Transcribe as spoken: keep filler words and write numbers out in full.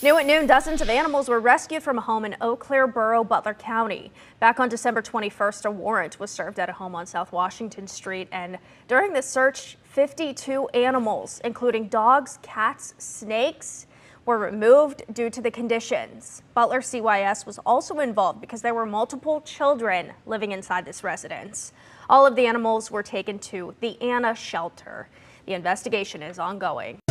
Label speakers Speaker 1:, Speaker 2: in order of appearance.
Speaker 1: New at noon, dozens of animals were rescued from a home in Eau Claire Borough, Butler County. Back on December twenty-first, a warrant was served at a home on South Washington Street, and during the search, fifty-two animals, including dogs, cats, snakes, were removed due to the conditions. Butler C Y S was also involved because there were multiple children living inside this residence. All of the animals were taken to the Anna shelter. The investigation is ongoing.